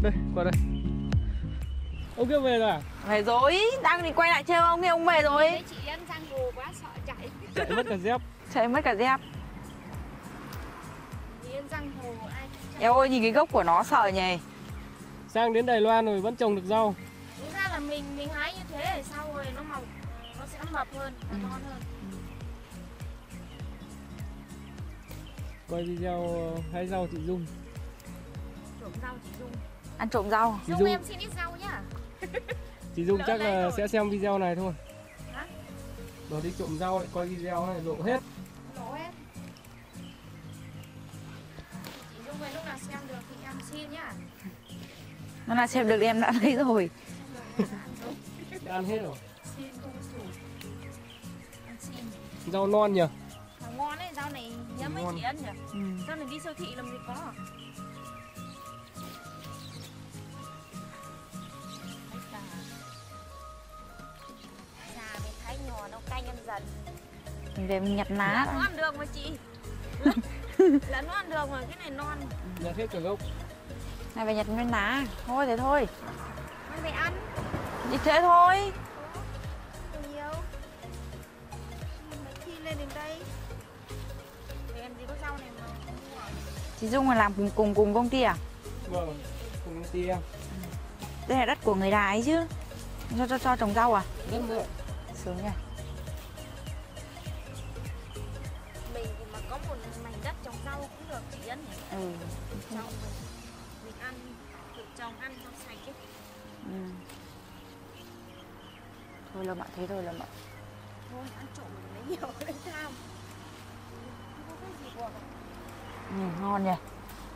Đây, qua đây. Ông kia về rồi à? Về rồi, đang đi quay lại trêu ông kia, ông về rồi. Chị Yến giang hồ quá sợ chạy. Chạy mất cả dép. Chạy mất cả dép. Chị Yến giang hồ ai cũng chạy. Eo ơi, nhìn cái gốc của nó sợ nhỉ. Sang đến Đài Loan rồi vẫn trồng được rau. Đúng ra là mình hái như thế rồi sau rồi nó mọc, nó sẽ mập hơn, nó ngon hơn. Quay video hái rau chị Dung. Trộm rau chị Dung. Ăn trộm rau. Chị Dung Dung, em xin ít rau nhá. chị Dung Lỡ chắc lấy là rồi. sẽ xem video này thôi. Hả? Rồi đi trộm rau lại quay video này lộ hết. Lộ hết. Chị Dung về lúc nào xem được thì em xin nhá. Nó là xem được thì em đã lấy rồi. Đã ăn hết rồi. Xin không có chủ. Em xin. Rau non nhỉ? Mà ngon đấy, rau này hiếm mấy Ngon. chị ăn nhỉ. Rau này đi siêu thị làm gì có. Già mới thái nhỏ nó canh ăn dần. Mình về mình nhặt lá Nó đó. ăn được mà chị. Là nó ăn được mà cái này non. Nhặt hết cả gốc. Này về nhặt cái lá. Thôi thế thôi. Mang về ăn. Đi thế thôi. Nhiều. Mấy khi lên đến đây. Để em gì có rau này mà không mua à? Chị Dung là làm cùng công ty à? Vâng, cùng công ty em. Đây là đất của người Đài ấy chứ. Cho trồng rau à? Rất nữa. Sướng nhỉ. Mình thì mà có một mảnh đất trồng rau cũng được chị Yến nhỉ? Ừ. Trồng mình ăn, tự trồng ăn rau sạch ấy. Ừ. Thôi Lâm ạ, thế thôi Lâm ạ. Thôi ăn trộm mình lấy nhiều lấy tham. Không có cái gì buồn. Ngon nhỉ.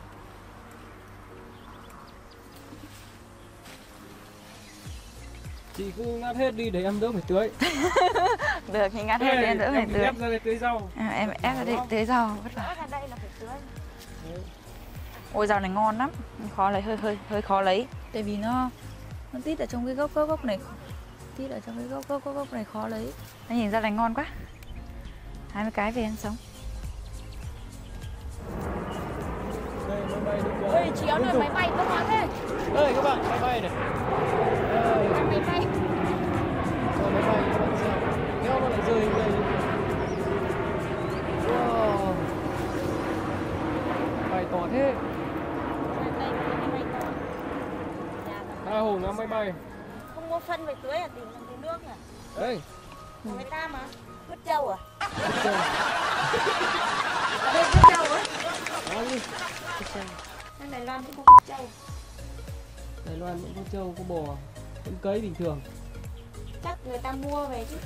Chị cứ ngắt hết đi để em đỡ phải tưới. Được thì ngắt hết Ê, lên đỡ phải em tưới. ép ra đây tưới rau. À, em ép ra đây tưới rau vất vả. Đỡ ra đây là phải tưới. Đấy. Ôi rau này ngon lắm, khó lấy hơi khó lấy. Tại vì nó tít ở trong cái gốc này. Tít ở trong cái gốc này khó lấy. Nó nhìn ra này ngon quá. 20 cái về ăn sống. Đây, máy bay đi qua. Ôi chị ơi, máy bay có ngon thế. Đây các bạn, máy bay này. Đây, Máy bay. máy bay các bạn xem. Kéo nó lại rơi lên đây. Wow. Bay to thế. Máy bay to. Tha hồ ngắm máy bay. Không mua phân về tưới à, tìm làm tưới nước nhỉ? Đây. Của người ta mà. Vứt trâu à? Trời. Ở đây vứt trâu á? Đó đi. Bên Đài Loan cũng có vứt trâu. Đài Loan cũng có trâu, có bò, vẫn cấy bình thường. Chắc người ta mua về chứ.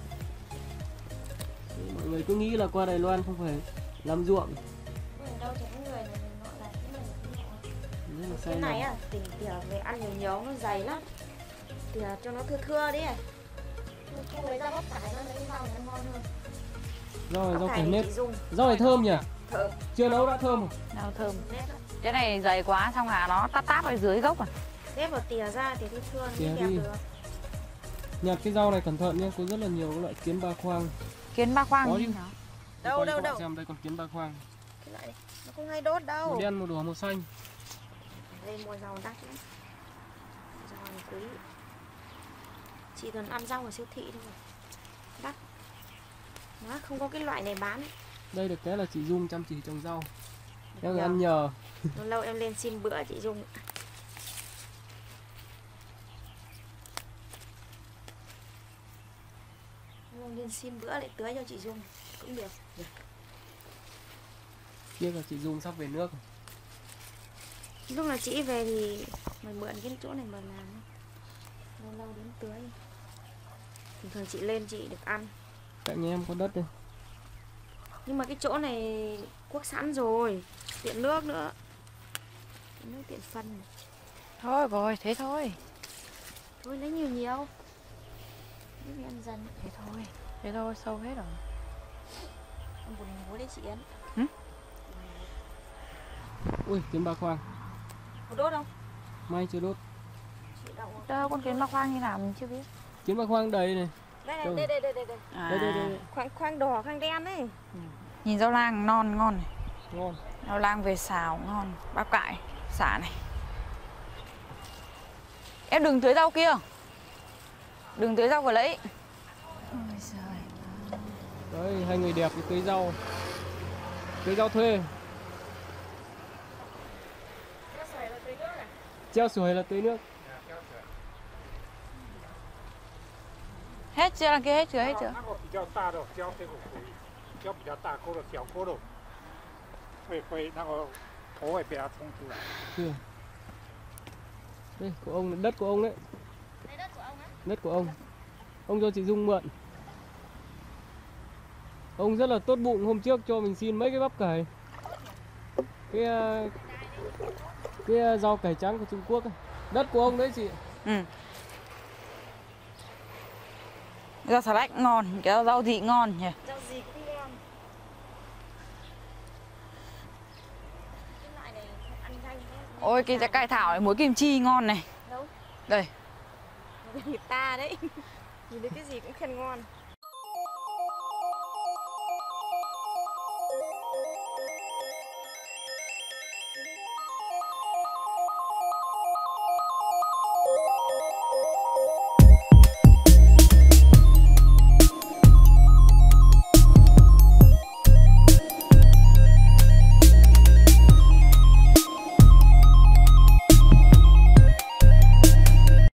Mọi người cứ nghĩ là qua Đài Loan không phải làm ruộng. Ở đâu thì có người này nọ là cái này là Rất là sai cái này lầm. à, tỉnh tỉa về ăn nhiều nhiều nó dày lắm. Tỉa cho nó thưa thưa đi. Không lấy ra bắp cải nó lấy rau nó ngon hơn. Rau này rau cải này nếp. chị dùng Rau này thơm nhỉ? thơm. Chưa nấu đã thơm rồi. Rau thơm. Nếp á. Cái này dày quá xong là nó táp ở dưới gốc à. Nếp vào tỉa ra thì thưa thưa nó Tỉa mới đẹp đi. được. Nhặt cái rau này cẩn thận nhé, có rất là nhiều loại kiến ba khoang. Kiến ba khoang Có như chứ. nào? Đâu, Quay đâu, cho bạn đâu. xem đây còn kiến ba khoang. Cái loại này nó không hay đốt đâu. Màu đen, màu đỏ, màu xanh. Đây mua rau đắt lắm. Rau này quý. Chỉ cần ăn rau ở siêu thị thôi. Đắt. Nó không có cái loại này bán ấy. Đây được cái là chị Dung chăm chỉ trồng rau. Em Nhờ. ăn nhờ. Lâu lâu em lên xin bữa chị Dung. Em lên xin bữa lại tưới cho chị Dung cũng được. Tiếc là chị Dung sắp về nước. Lúc là chị về thì mày mượn cái chỗ này mà làm. Lâu lâu đến tưới. Thường thường chị lên chị được ăn. Cạnh nhà em có đất đây. Nhưng mà cái chỗ này cuốc sẵn rồi, tiện nước nữa. Tiện nước tiện phân này. Thôi rồi, thế thôi. Thôi lấy nhiều nhiều. Lấy ăn dần. Thế thôi, sâu hết rồi. Em buồn ngủ đấy chị Yến. Ui, kiến ba khoang. Có đốt không? May chưa đốt. Chị đậu. Đâu, con kiến ba khoang như nào mình chưa biết. Kiến ba khoang đầy này. Đây Đâu? này, đây. À, Đây. Khoang đỏ, khoang đen đấy. nhìn rau lang non ngon này. Ngon. Rau lang về xào ngon. Bắp cải, xả này. Em đừng tưới rau kia. Đừng tưới rau vừa lấy. Ôi giời. Đấy, hai người đẹp đi tưới rau. Tưới rau thuê. Treo sủi là tưới nước. Hết chưa, đằng kia hết chưa, hết chưa? 那个比较大的浇这个ปุ๋ย浇比较大沟的小沟的，会那个头会被它冲出来。 Chưa. Đây, của ông, đất của ông đấy. Đây đất của ông á. Đất của ông. Ông cho chị Dung mượn. Ông rất là tốt bụng, hôm trước cho mình xin mấy cái bắp cải. Cái rau cải trắng của Trung Quốc ấy. Đất của ông đấy chị. Ừ. Rau xà lách ngon, cái rau gì ngon nhỉ? Rau gì cũng ngon. Cái loại này ăn nhanh thế. Ôi cái trái cải thảo này muối kim chi ngon này. Đâu? Đây. Người ta đấy. Nhìn thấy cái gì cũng khen ngon.